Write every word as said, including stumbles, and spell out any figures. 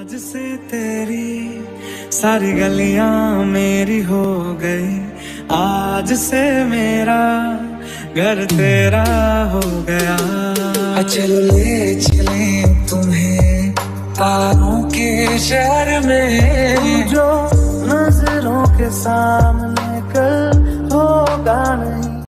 आज से तेरी सारी गलियां मेरी हो गई, आज से मेरा घर तेरा हो गया। चलो ले चले तुम्हें तारों के शहर में, जो नजरों के सामने कल होगा नहीं।